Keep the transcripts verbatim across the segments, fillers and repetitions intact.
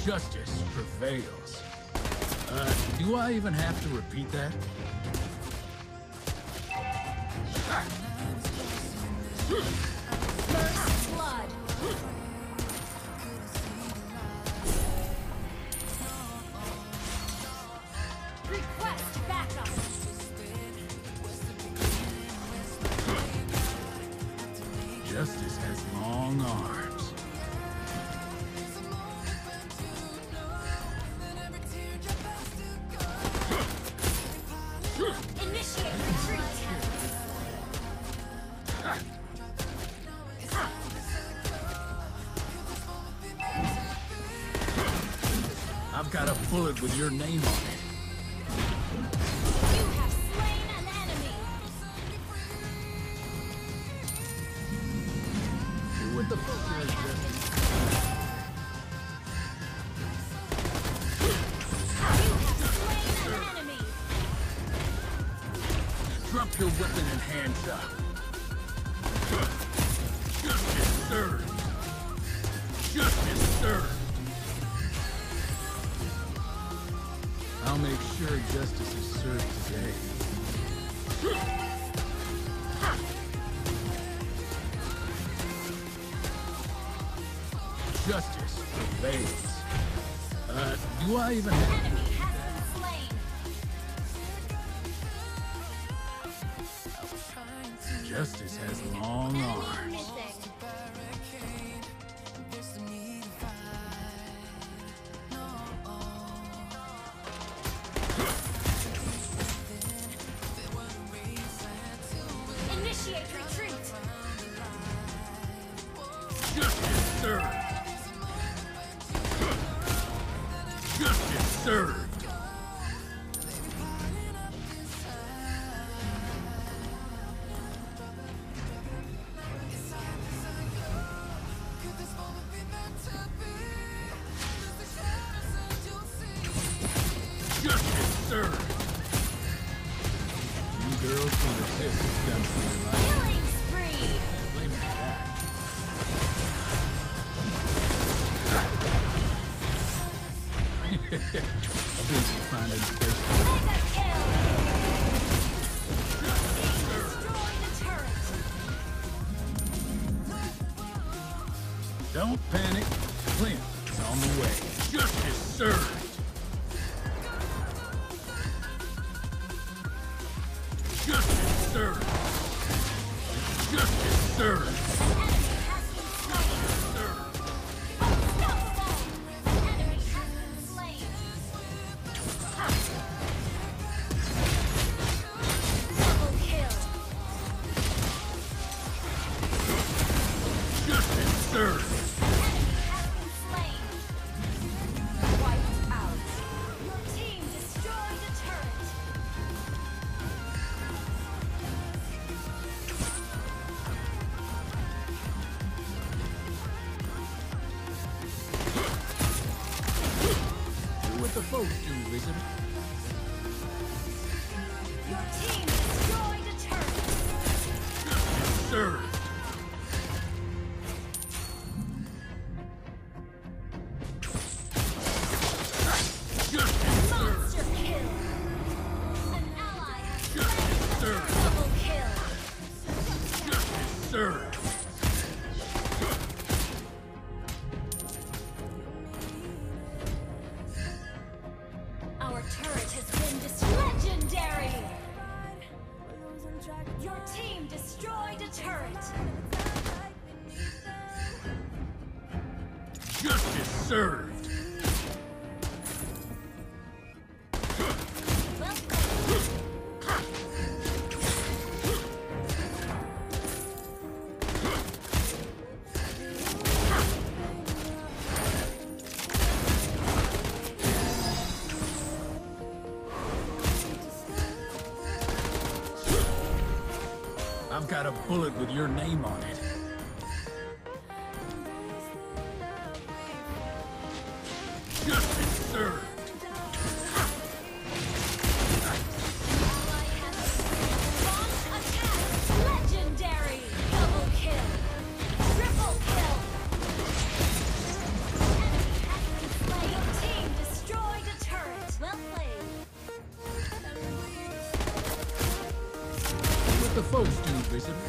Justice prevails. Uh, do I even have to repeat that? First blood. Request backup. Justice has long arms. Initiate retreat. I've got a bullet with your name on it. You have slain an enemy. What the fuck is this? You have slain an enemy. Drop your weapon and hands up. Justice served. Justice served. I'll make sure justice is served today. Justice prevails. Uh, do I even have... Enemy has been slain. Justice has long Enemy arms. missing. Initiate retreat. Justice served. Justice served. Justice served. You girls can resist this gun for your life. Killing spree. Blame me for that. I think you find it first. Mega kill. Destroy the turret. Don't panic. Clint is on the way. Justice served. Justice served. Justice served. Enemy has been slain. Served. Unstoppable. Enemy has been slain. Double kill. Justice served. Enemy has been slain. Wiped out. Your team destroyed a turret. Do what the folks do, wizard. Your team destroyed a turret. Justice served. Justice served. Monster kill. An ally has Justice served. double kill. Justice served. Our turret has been dis- legendary. Your team destroyed a turret. Justice served. I've got a bullet with your name on it. Justice served. Ally has launched attack. Legendary. Double kill. Triple kill. Enemy has been slain. visitor.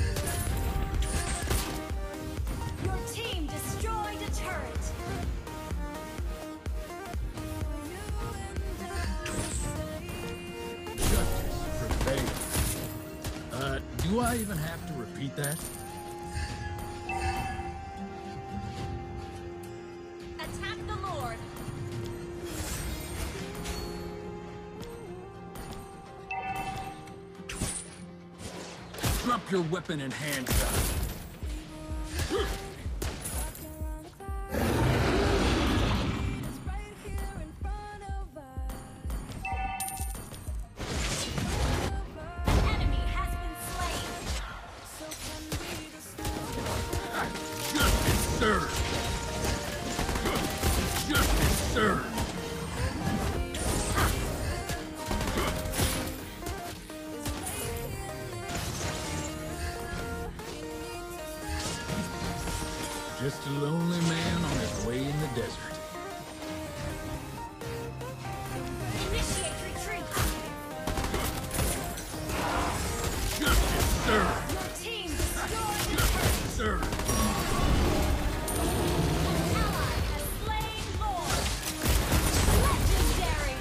Your team destroyed a turret. Justice prevails. Uh, do I even have to repeat that? Attack the Lord. Drop your weapon and handgun. Enemy has been slain. Justice served. Justice served. Just a lonely man on his way in the desert. Initiate retreat. Justice served. Your team destroyed a Justice served. ally has slain Lord. Legendary.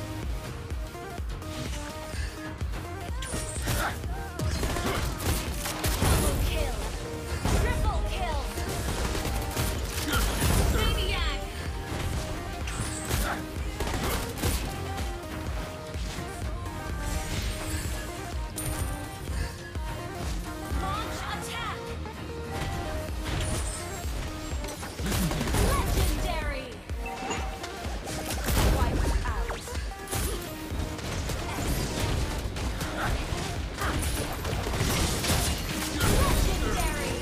Double kill. Triple kill. Justice served. Maniac. Launch attack. Legendary. Wiped out. Legendary.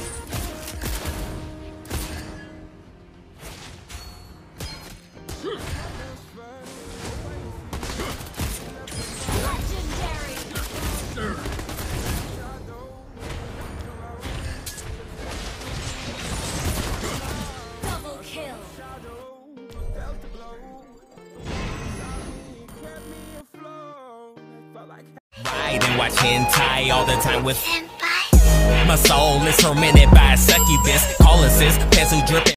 Legendary. Served. Double kill. Ride and watch hentai all the time with my soul is tormented by a succubus. Call assist, pencil dripping.